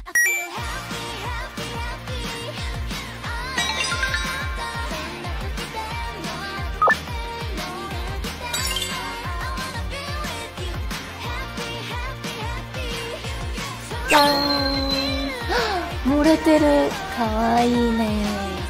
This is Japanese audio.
じゃーん漏れてる。かわいいね。